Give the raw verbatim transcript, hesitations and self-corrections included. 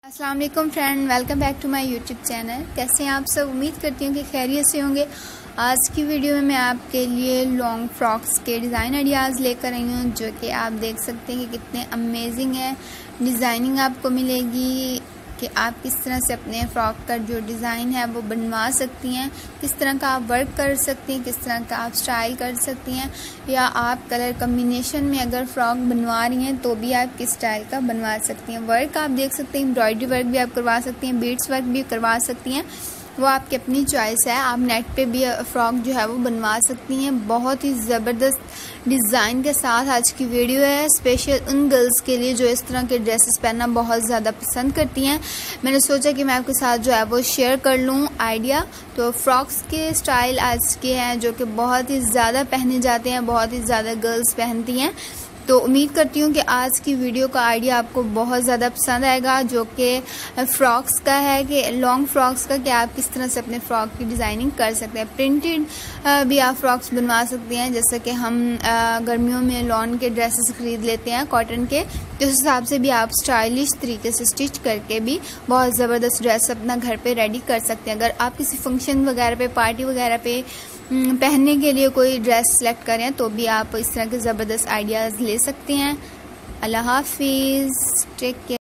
अस्सलाम वालेकुम friend, welcome back to my YouTube channel. कैसे हैं आप सब? उम्मीद करती हूँ कि खैरियत से होंगे। आज की वीडियो में मैं आपके लिए लॉन्ग फ्रॉक्स के डिज़ाइन आइडियाज़ लेकर आई हूँ, जो कि आप देख सकते हैं कि कितने अमेजिंग है। डिज़ाइनिंग आपको मिलेगी कि आप किस तरह से अपने फ्रॉक का जो डिज़ाइन है वो बनवा सकती हैं, किस तरह का आप वर्क कर सकती हैं, किस तरह का आप स्टाइल कर सकती हैं, या आप कलर कम्बिनेशन में अगर फ्रॉक बनवा रही हैं तो भी आप किस स्टाइल का बनवा सकती हैं। वर्क आप देख सकते हैं, एम्ब्रॉयडरी वर्क भी आप करवा सकती हैं, बीड्स वर्क भी करवा सकती हैं, वो आपकी अपनी चॉइस है। आप नेट पे भी फ्रॉक जो है वो बनवा सकती हैं। बहुत ही ज़बरदस्त डिज़ाइन के साथ आज की वीडियो है, स्पेशल उन गर्ल्स के लिए जो इस तरह के ड्रेसेस पहनना बहुत ज़्यादा पसंद करती हैं। मैंने सोचा कि मैं आपके साथ जो है वो शेयर कर लूँ आइडिया। तो फ्रॉक्स के स्टाइल आज के हैं जो कि बहुत ही ज़्यादा पहने जाते हैं, बहुत ही ज़्यादा गर्ल्स पहनती हैं। तो उम्मीद करती हूँ कि आज की वीडियो का आइडिया आपको बहुत ज़्यादा पसंद आएगा, जो कि फ्रॉक्स का है, कि लॉन्ग फ्रॉक्स का, कि आप किस तरह से अपने फ्रॉक की डिज़ाइनिंग कर सकते हैं। प्रिंटेड भी आप फ्रॉक्स बनवा सकते हैं, जैसे कि हम गर्मियों में लॉन के ड्रेसेस खरीद लेते हैं कॉटन के, तो उस हिसाब से भी आप स्टाइलिश तरीके से स्टिच करके भी बहुत ज़बरदस्त ड्रेस अपना घर पे रेडी कर सकते हैं। अगर आप किसी फंक्शन वगैरह पे, पार्टी वगैरह पे पहनने के लिए कोई ड्रेस सेलेक्ट करें तो भी आप इस तरह के ज़बरदस्त आइडियाज़ ले सकते हैं। अल्लाह हाफिज़, टेक केयर।